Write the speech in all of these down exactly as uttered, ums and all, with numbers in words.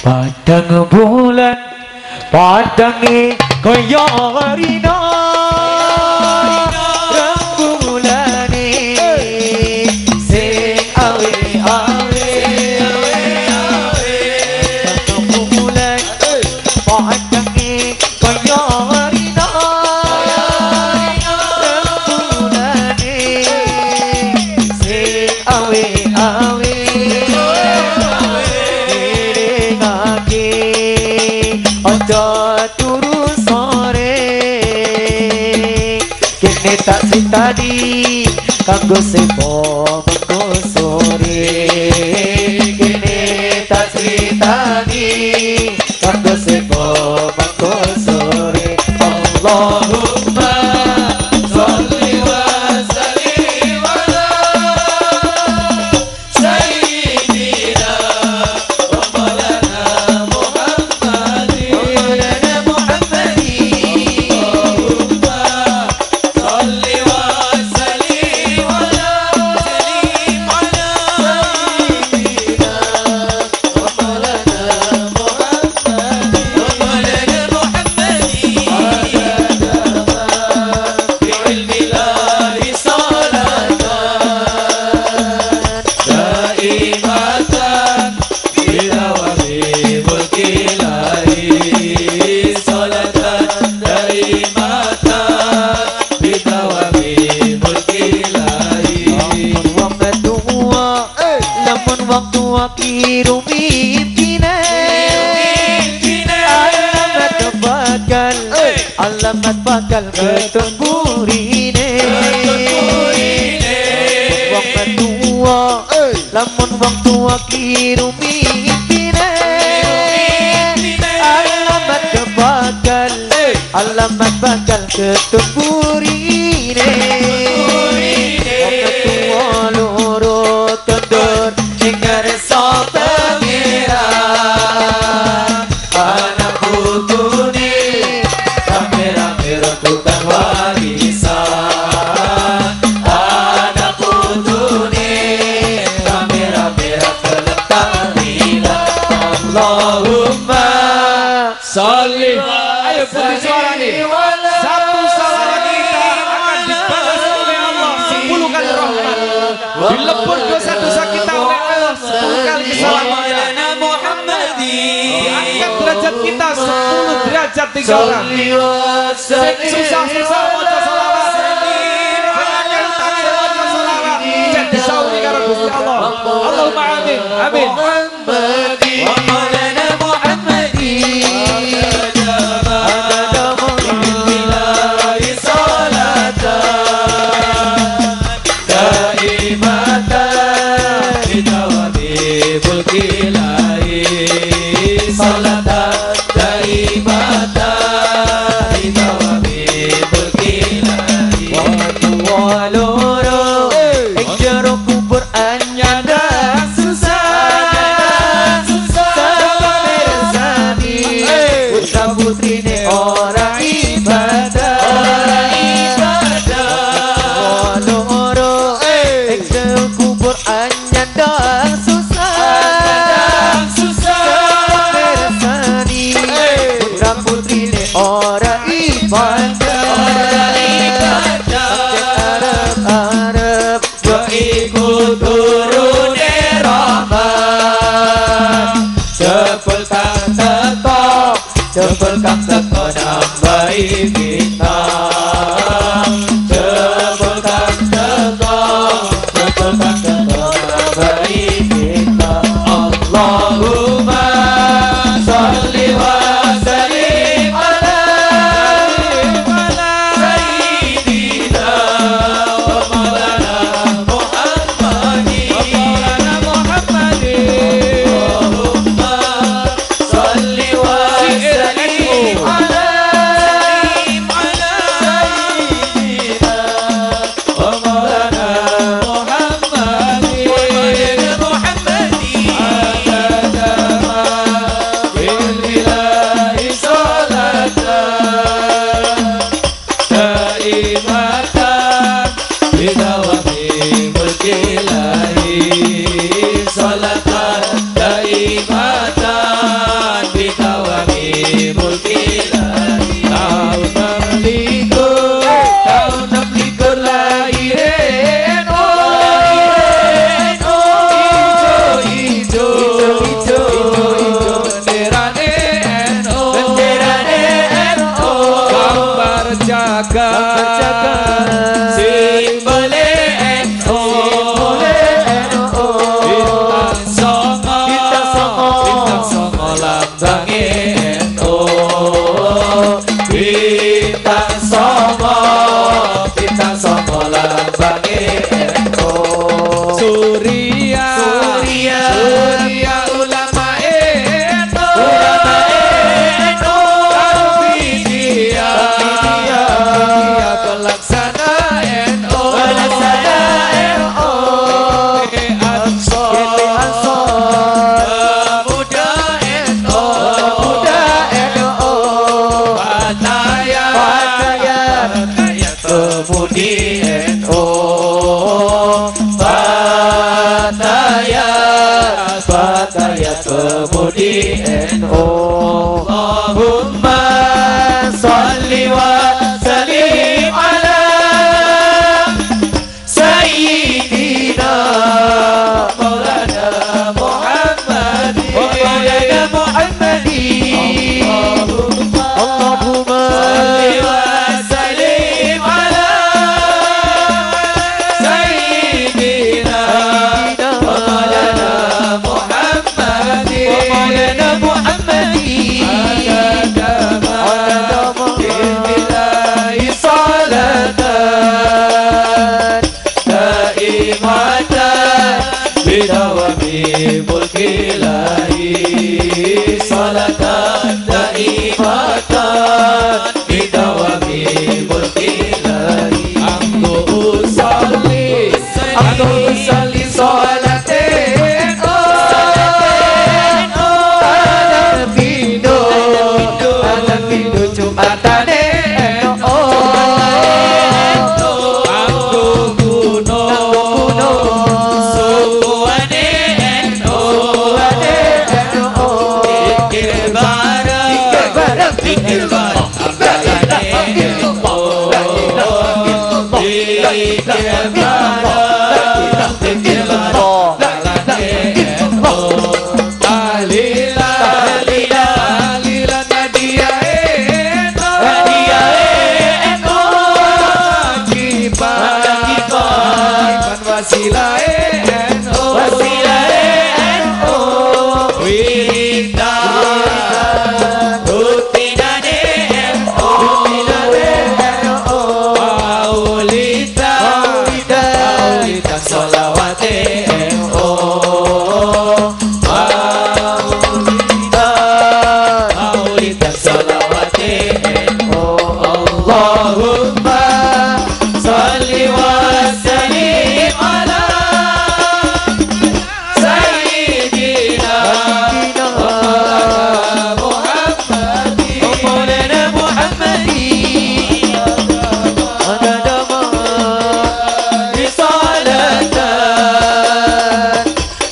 Padang bulan padangi kaya rina rembulane sing awe awe padang bulan padangi kaya rina rembulane sing awe awe ojo turu sore kene tak sitadi kanggo sepo mengko sore kene tak sitadi kanggo sepo mengko sore Allahumma sholli wa sallim ala sayyidina wa maulana Wakiru mimpina alamat bakal alamat bakal ketemburine wong tua lamun wong tua kiru mimpina alamat bakal alamat bakal ketemburine wong tua loro tendur dengar sobat merah anak putune rame-rame rebutan warisan anak putune rame-rame rebutan tahlilan Allahumma sholli ayo putih suara nih satu salawat kita akan dibalas oleh Allah sepuluh kali rahmat dilebur dosa-dosa kita oleh Allah sepuluh kali keselamatan diangkat derajat kita sepuluh derajat tiga orang susah-susah baca salawat jangan takut baca salawat jadi sauri karo Gusti Allah Allahumma amin amin putrine ora ibadah ora ibadah loro ing kubur anyandang susah susah bersani putra putrine ora ibadah ora ibadah arep-arep yo iku turune rahmat jebul kang teko jebul kang teko nambahi kita jebul kang teko jebul kang teko nambahi kita Allahumma sholli wa sallim ala sayyidina wa maulana Muhammadin wa maulana Muhammadin Allahumma sholli wa Salatan daimatan Surya Surya Surya ulama eno ulama eno Tarfidia Tarfidia pelaksana eno pelaksana eno Ansor Pemuda eno Pemuda eno Pataya Pataya Pataya Pemudi eno Pataya Pataya Pemudi eno Allahumma salli wa sallim ala Sayyidina Maulana Muhammadin Maulana Muhammadin Allahumma salli wa sallim ala Sayyidina Maulana Muhammadin Maulana Muhammadin Bismillahi salatan Daimatan Bidawami mulkilahi Salatan daimatan Bidawami mulkilahi Aku usalli Aku usalli salatin Ada video Ada video Jumatan eno Aku gunung Sukuane eno Pikir bareng Pikir bareng Ambalane eno Pikir bareng Pikir bareng Ambalane eno Tahlila Tahlila Tahlila Nadia eno Nadia eno Kipan Kipan Wasilah eno Wasilah eno Wiridan Rutinane eno Maulidan Maulidan solawate eno Maulidan Maulidan solawate eno Allahumma salli wa sallim ala Sayyidina Maulana Muhammadin Maulana Muhammadin Ada Risalatan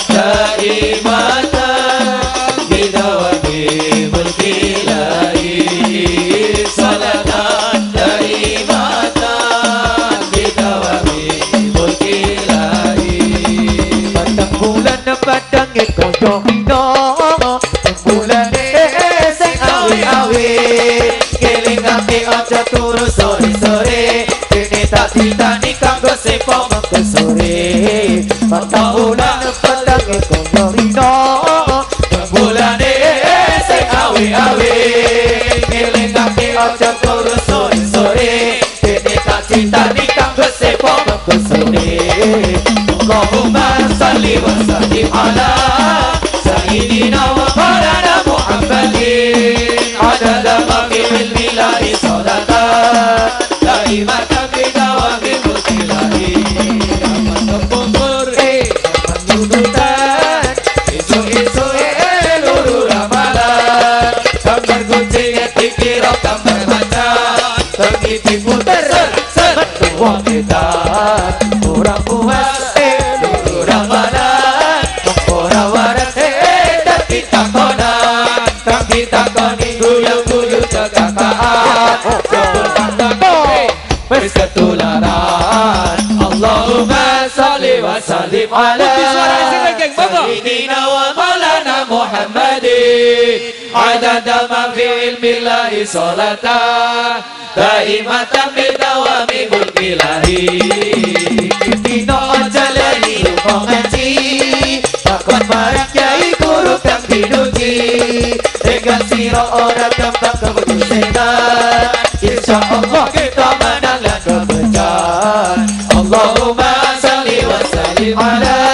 Daimatan Bidawami mulkilahi Salatan Daimatan Bidawami mulkilahi Batang bulan na batang ikoyo no bulan sing awi-awi keling ake aja turu sore-sore kene tak ditani kanggo sepo mangko sore batang bulan na batang ikoyo no bulan sing awi-awi keling ake aja turu sore-sore kene tak ditani kanggo sepo mangko sore Allahumma salli wa sallim ala Sayyidina wa Maulana Muhammadin Adada ma fi ilmi lahi salatan Daimatan bidawami mulkilahi Aman kepungkur Eh, aman nudutan Isu-isu eluru ramalan Gambar kucing dikira gambar macan Tengiti puter ser Wong edan Orang puas Eh, luru ramalan Orang waras Eh, dan kita konan Kang ditakoni guyu-guyu jaga taat Jebul takoni wis ketularan Allahumma salli wa sallim ala Sayyidina wa Maulana Muhammadin Adada ma fi ilmillahi salatan Daimatan bidawami mulkilahi Dino jalani rumah ngaji Takut marah kiai guru kang dinuji Dengan siro orang gampang kebudusetan Insya Allah kita menang dan kebejan Allahumma salli wa sallim ala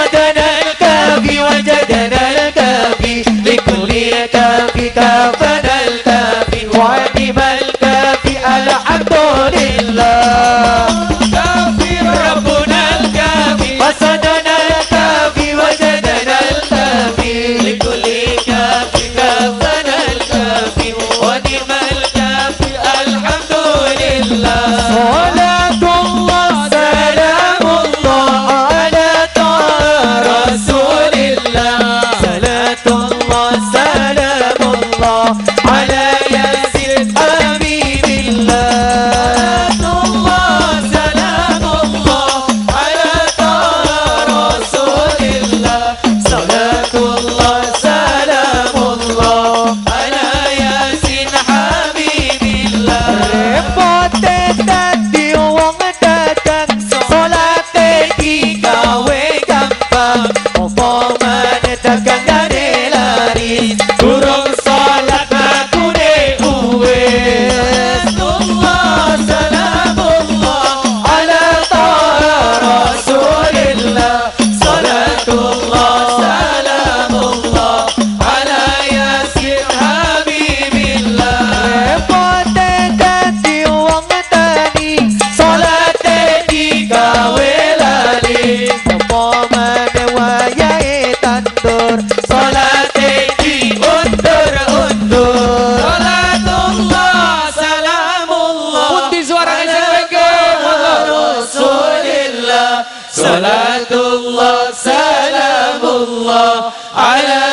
قصدنا الكافي وجدنا الكافي لكل كافي كافنا الكافي ونعم الكافي الحمد لله كافي ربنا الكافي قصدنا الكافي وجدنا الكافي لكل كافي كافنا الكافي ونعم الكافي الحمد لله صلاة الله سلام الله على طه رسول الله صلاة الله سلام الله على ياسين حبيب الله صلاة الله سلام الله على طه رسول الله صلاة الله سلام الله على ياسين حبيب الله repote dadi wong dagang salate digawe gampang opo meneh dagang gane laris durung salat makune uwes Allah salamullah ala taha rasulillah salatullah salamullah ala yasin habibillah repote dadi wong tani salate digawe lali opo meneh wayahe tandur salate diundur-undur salatullah salamullah Pundi suaranya sing bengke. rasulillah salatullah salamullah ala